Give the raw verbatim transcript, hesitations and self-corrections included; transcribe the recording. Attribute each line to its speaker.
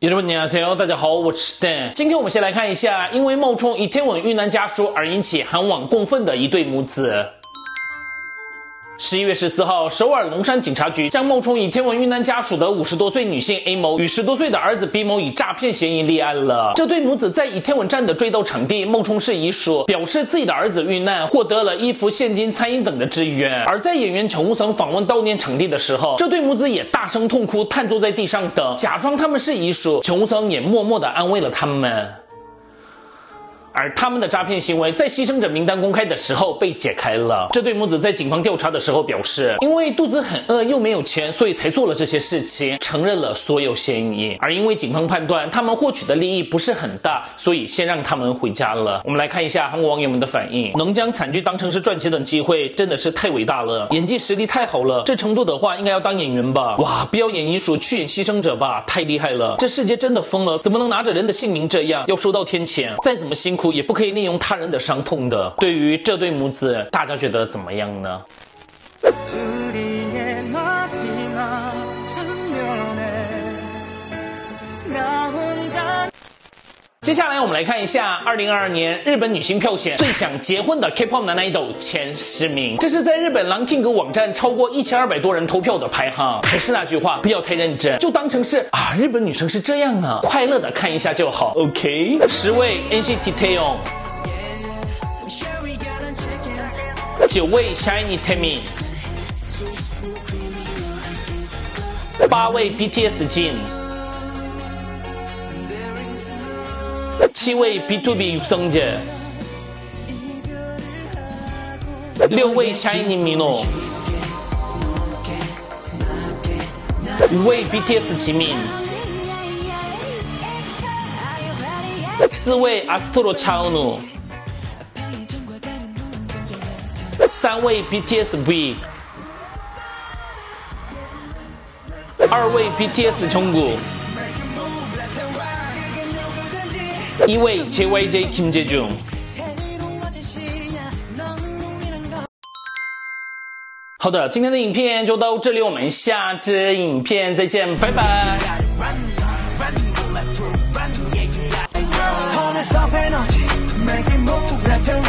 Speaker 1: 여러분 안녕하세요，大家好，我是Dan。今天我们先来看一下，因为冒充倚天吻遇难家属而引起韩网公愤的一对母子。十一月十四号，首尔龙山警察局将冒充倚天吻遇难家属的五十多岁女性 A 某与十多岁的儿子 B 某以诈骗嫌疑立案了。这对母子在倚天吻站的追悼场地冒充是遗属，表示自己的儿子遇难，获得了衣服、现金、餐饮等的支援。而在演员陈无曾访问悼念场地的时候，这对母子也大声痛哭，瘫坐在地上等，假装他们是遗属。陈无曾也默默地安慰了他们。而他们的诈骗行为在牺牲者名单公开的时候被解开了。这对母子在警方调查的时候表示，因为肚子很饿又没有钱，所以才做了这些事情，承认了所有嫌疑。而因为警方判断他们获取的利益不是很大，所以先让他们回家了。我们来看一下韩国网友们的反应，能将惨剧当成是赚钱的机会，真的是太伟大了，演技实力太好了，这程度的话应该要当演员吧。哇，不要演遗属，去演牺牲者吧，太厉害了。这世界真的疯了，怎么能拿着人的性命这样，要收到天谴，再怎么辛苦也不可以利用他人的伤痛的。对于这对母子，大家觉得怎么样呢？接下来我们来看一下二零二二年日本女星票选最想结婚的 K-pop 男 idol 前十名，这是在日本 Ranking 网站超过一千二百多人投票的排行。还是那句话，不要太认真，就当成是啊日本女生是这样啊，快乐的看一下就好。OK， 十位 N C T Taeyong， 九位 Shiny Taemin， 八位 B T S Jin，七位 B to B 生姐，六位 Shiny Mino， 五位 B T S 齐敏，四位 Astro 차은우， 三位 B T S V， 二位 B T S 정국，一位 J Y J 金杰中。好的，今天的影片就到这里，我们下支影片再见，拜拜。Make it move,